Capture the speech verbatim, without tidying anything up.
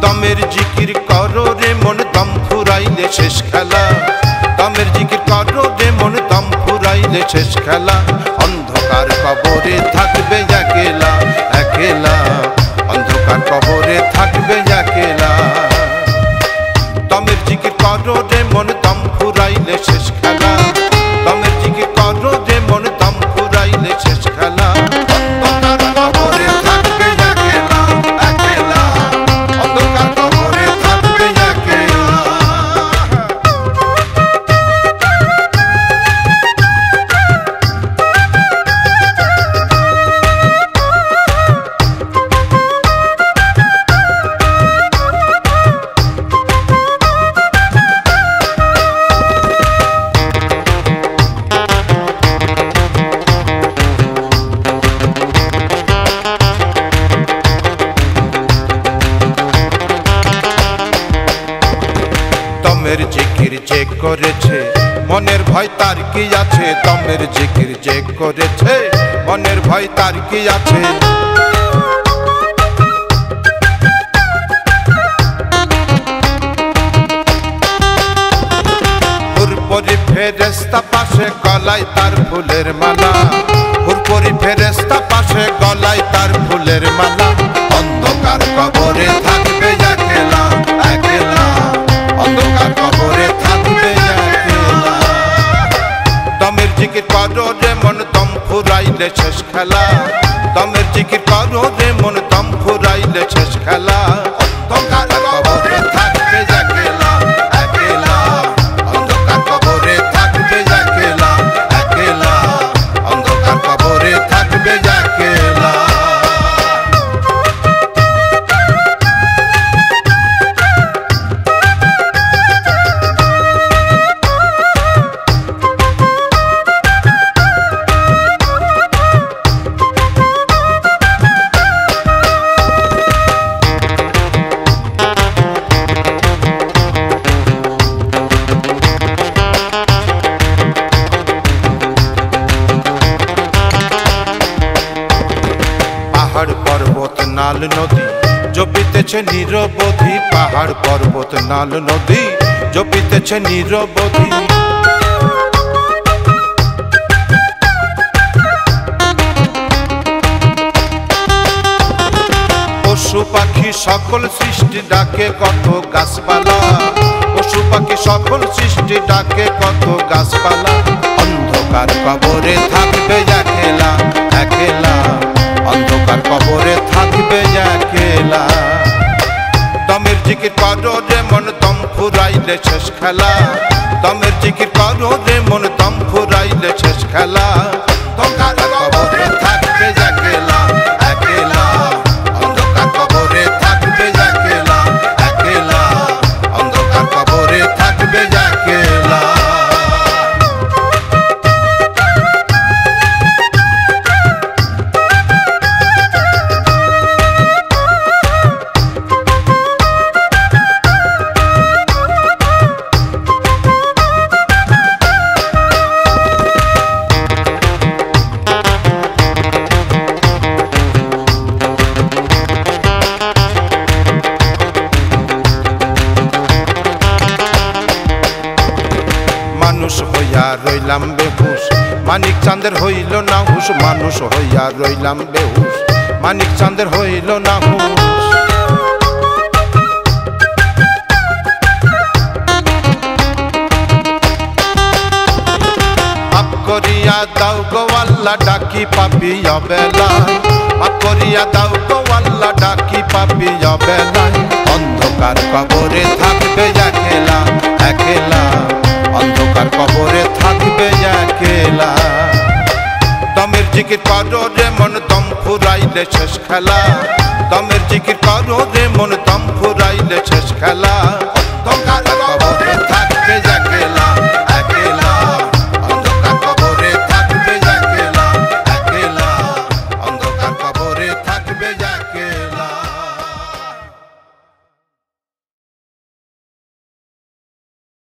দমের জিকির করো রে মন দম ফুরাইলে শেষ খেলা দমের জিকির করো রে মন দম ফুরাইলে শেষ খেলা অন্ধকার কবরে থাকবে একলা একলা অন্ধকার কবরে থাকবে একলা দমের জিকির করো রে মন দম ফুরাইলে শেষ খেলা দমের জিকির করো রে মন দম ফুরাইলে শেষ খেলা অন্ধকার কবরে থাকবে একলা একলা অন্ধকার কবরে থাকবে একলা দমের জিকির যে করেছে মনের ভয় তার কি আছে দমের জিকির যে করেছে মনের ভয় তার কি আছে হুরপরি ফেরেশতা পাশে গলায় তার ফুলের মালা হুরপরি ফেরেশতা পাশে গলায় তার ফুলের মালা অন্ধকার কবরে থাকবে একলা একলা অন্ধকার কবরে থাকবে একলা দমের জিকির করো রে মন দম ফুরাইলে শেষ খেলা দমের জিকির করো রে মন দম ফুরাইলে শেষ খেলা অন্ধকার কবরে থাকবে একলা একলা অন্ধকার কবরে থাকবে একলা একলা অন্ধকার কবরে থাকবে একলা পাহাড় পর্বত নাল নদী জপিতেছে নিরবধি পাহাড় পর্বত নাল নদী জপিতেছে নিরবধি পশু পাখি সকল সৃষ্টি ডাকে কত গাছপালা পশু পাখি সকল সৃষ্টি ডাকে কত গাছপালা অন্ধকার কবরে থাকবে একলা একলা অন্ধকার কবরে থাকবে একলা দমের জিকির করো রে মন দম ফুরাইলে শেষ খেলা দমের জিকির করো রে মন দম ফুরাইলে শেষ খেলা অন্ধকার কবরে থাকবে একলা একলা অন্ধকার কবরে থাকবে একলা একলা অন্ধকার কবরে থাকবে একলা মানুষ হইয়া রইলাম বেহুশ মানিক চাঁদের হইল না হুশ মানুষ হইয়া রইলাম বেহুশ মানিক চাঁদের হইল না হুশ পাপ করিয়া দাও গো আল্লাহ ডাকি পাপি অবেলা পাপ করিয়া দাও গো আল্লাহ ডাকি পাপি অবেলা অন্ধকার কবরে থাকবে একলা একলা অন্ধকার কবরে থাকবে একলা দমের জিকির করো রে মন দম ফুরাইলে শেষ খেলা দমের জিকির করো রে মন দম ফুরাইলে শেষ খেলা